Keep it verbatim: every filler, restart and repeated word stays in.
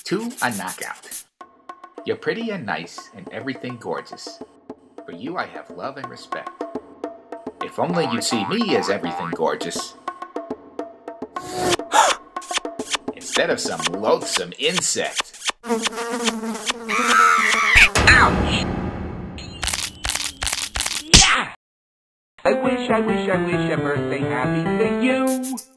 To a knockout. You're pretty and nice and everything gorgeous. For you I have love and respect. If only you'd see me as everything gorgeous, instead of some loathsome insect. Ouch! Yeah! I wish, I wish, I wish a birthday happy to you.